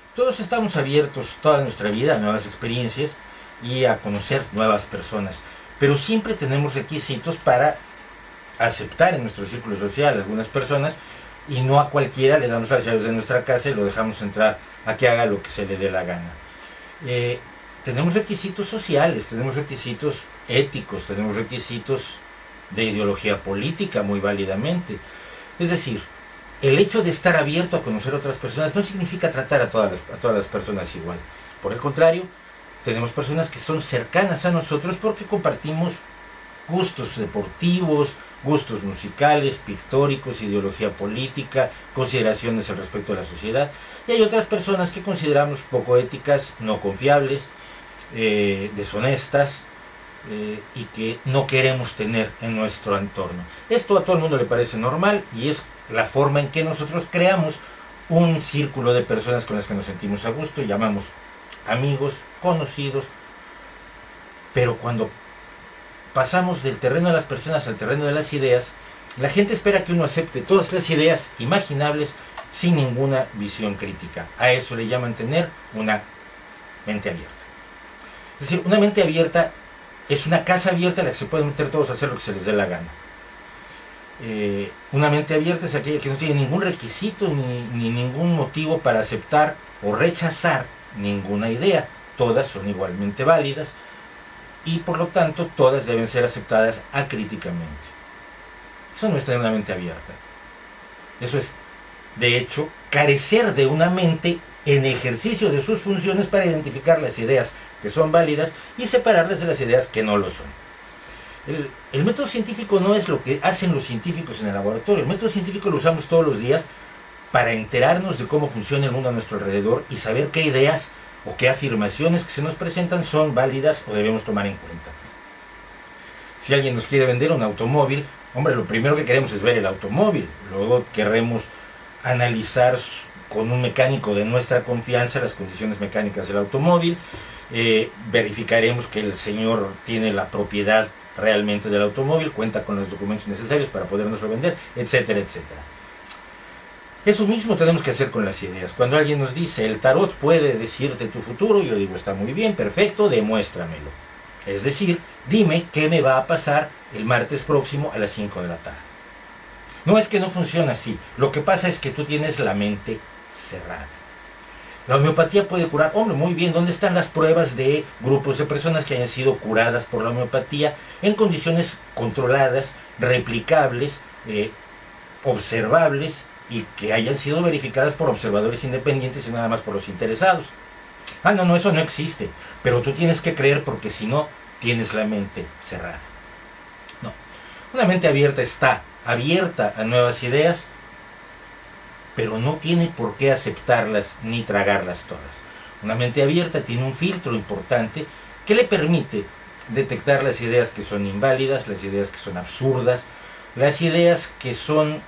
Todos estamos abiertos toda nuestra vida a nuevas experiencias y a conocer nuevas personas, pero siempre tenemos requisitos para aceptar en nuestro círculo social a algunas personas, y no a cualquiera le damos las llaves de nuestra casa y lo dejamos entrar a que haga lo que se le dé la gana. Tenemos requisitos sociales, tenemos requisitos éticos, tenemos requisitos de ideología política muy válidamente. Es decir, el hecho de estar abierto a conocer a otras personas no significa tratar a todas las personas igual. Por el contrario, tenemos personas que son cercanas a nosotros porque compartimos gustos deportivos, gustos musicales, pictóricos, ideología política, consideraciones al respecto de la sociedad. Y hay otras personas que consideramos poco éticas, no confiables, deshonestas, y que no queremos tener en nuestro entorno. Esto a todo el mundo le parece normal y es la forma en que nosotros creamos un círculo de personas con las que nos sentimos a gusto, llamamos amigos, conocidos. Pero cuando pasamos del terreno de las personas al terreno de las ideas, la gente espera que uno acepte todas las ideas imaginables sin ninguna visión crítica. A eso le llaman tener una mente abierta. Es decir, una mente abierta es una casa abierta en la que se pueden meter todos a hacer lo que se les dé la gana. Una mente abierta es aquella que no tiene ningún requisito ni ningún motivo para aceptar o rechazar ninguna idea. Todas son igualmente válidas y por lo tanto todas deben ser aceptadas acríticamente. Eso no es tener una mente abierta. Eso es, de hecho, carecer de una mente en ejercicio de sus funciones para identificar las ideas que son válidas y separarlas de las ideas que no lo son. El método científico no es lo que hacen los científicos en el laboratorio. El método científico lo usamos todos los días para enterarnos de cómo funciona el mundo a nuestro alrededor y saber qué ideas o qué afirmaciones que se nos presentan son válidas o debemos tomar en cuenta. Si alguien nos quiere vender un automóvil, hombre, lo primero que queremos es ver el automóvil. Luego queremos analizar con un mecánico de nuestra confianza las condiciones mecánicas del automóvil. Verificaremos que el señor tiene la propiedad realmente del automóvil, cuenta con los documentos necesarios para podernoslo vender, etcétera, etcétera. Eso mismo tenemos que hacer con las ideas. Cuando alguien nos dice, el tarot puede decirte tu futuro, yo digo, está muy bien, perfecto, demuéstramelo. Es decir, dime qué me va a pasar el martes próximo a las 5 de la tarde. No es que no funciona así, lo que pasa es que tú tienes la mente cerrada. La homeopatía puede curar, hombre, muy bien, ¿dónde están las pruebas de grupos de personas que hayan sido curadas por la homeopatía en condiciones controladas, replicables, observables y que hayan sido verificadas por observadores independientes y nada más por los interesados? Ah, no, eso no existe, pero tú tienes que creer porque si no, tienes la mente cerrada. No, una mente abierta está abierta a nuevas ideas, pero no tiene por qué aceptarlas ni tragarlas todas. Una mente abierta tiene un filtro importante que le permite detectar las ideas que son inválidas, las ideas que son absurdas, las ideas que son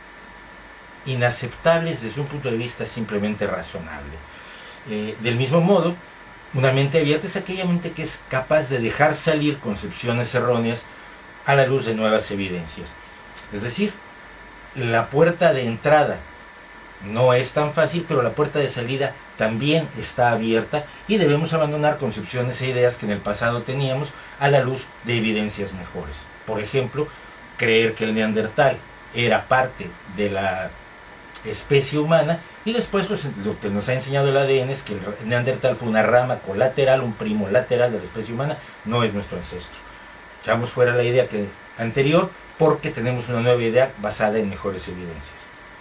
inaceptables desde un punto de vista simplemente razonable. Del mismo modo, una mente abierta es aquella mente que es capaz de dejar salir concepciones erróneas a la luz de nuevas evidencias. Es decir, la puerta de entrada no es tan fácil, pero la puerta de salida también está abierta y debemos abandonar concepciones e ideas que en el pasado teníamos a la luz de evidencias mejores. Por ejemplo, creer que el neandertal era parte de la especie humana y después lo que nos ha enseñado el ADN es que el neandertal fue una rama colateral, un primo lateral de la especie humana, no es nuestro ancestro. Echamos fuera la idea anterior porque tenemos una nueva idea basada en mejores evidencias.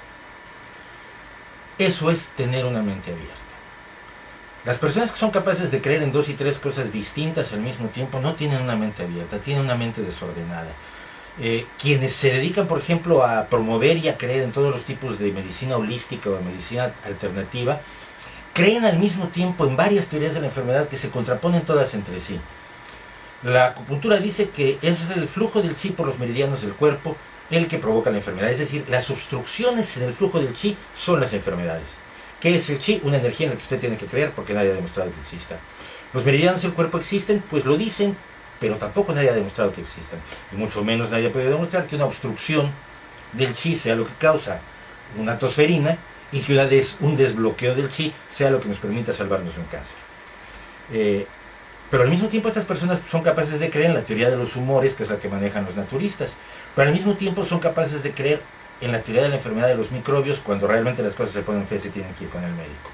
Eso es tener una mente abierta. Las personas que son capaces de creer en 2 y 3 cosas distintas al mismo tiempo no tienen una mente abierta, tienen una mente desordenada. Quienes se dedican, por ejemplo, a promover y a creer en todos los tipos de medicina holística o de medicina alternativa, creen al mismo tiempo en varias teorías de la enfermedad que se contraponen todas entre sí. La acupuntura dice que es el flujo del chi por los meridianos del cuerpo el que provoca la enfermedad, es decir, las obstrucciones en el flujo del chi son las enfermedades. ¿Qué es el chi? Una energía en la que usted tiene que creer porque nadie ha demostrado que exista. ¿Los meridianos del cuerpo existen? Pues lo dicen, pero tampoco nadie ha demostrado que existan. Y mucho menos nadie puede demostrar que una obstrucción del chi sea lo que causa una tosferina y que un desbloqueo del chi sea lo que nos permita salvarnos de un cáncer. Pero al mismo tiempo estas personas son capaces de creer en la teoría de los humores, que es la que manejan los naturistas, pero al mismo tiempo son capaces de creer en la teoría de la enfermedad de los microbios, cuando realmente las cosas se ponen feas y tienen que ir con el médico.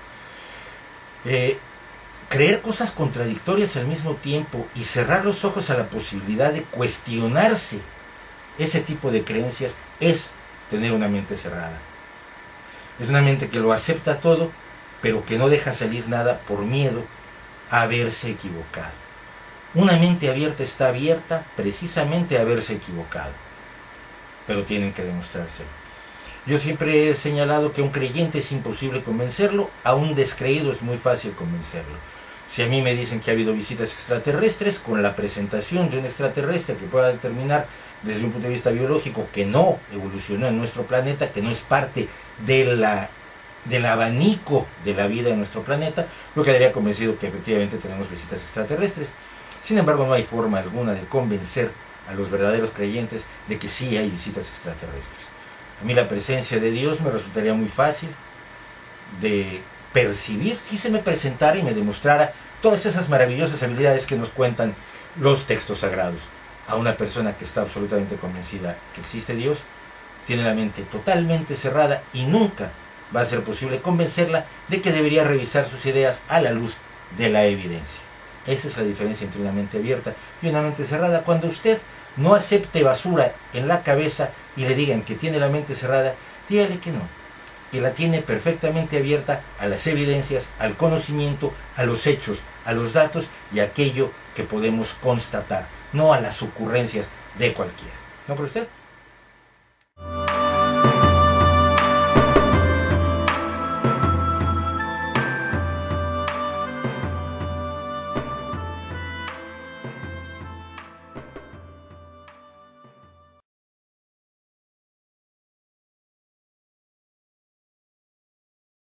Creer cosas contradictorias al mismo tiempo y cerrar los ojos a la posibilidad de cuestionarse ese tipo de creencias es tener una mente cerrada. Es una mente que lo acepta todo, pero que no deja salir nada por miedo a haberse equivocado. Una mente abierta está abierta precisamente a haberse equivocado, pero tienen que demostrárselo. Yo siempre he señalado que a un creyente es imposible convencerlo, a un descreído es muy fácil convencerlo. Si a mí me dicen que ha habido visitas extraterrestres, con la presentación de un extraterrestre que pueda determinar desde un punto de vista biológico que no evolucionó en nuestro planeta, que no es parte del abanico de la vida en nuestro planeta, lo quedaría convencido que efectivamente tenemos visitas extraterrestres. Sin embargo, no hay forma alguna de convencer a los verdaderos creyentes de que sí hay visitas extraterrestres. A mí la presencia de Dios me resultaría muy fácil de percibir si se me presentara y me demostrara todas esas maravillosas habilidades que nos cuentan los textos sagrados. A una persona que está absolutamente convencida que existe Dios, tiene la mente totalmente cerrada y nunca va a ser posible convencerla de que debería revisar sus ideas a la luz de la evidencia. Esa es la diferencia entre una mente abierta y una mente cerrada. Cuando usted no acepte basura en la cabeza y le digan que tiene la mente cerrada, dígale que no, que la tiene perfectamente abierta a las evidencias, al conocimiento, a los hechos, a los datos y a aquello que podemos constatar, no a las ocurrencias de cualquiera. ¿No cree usted?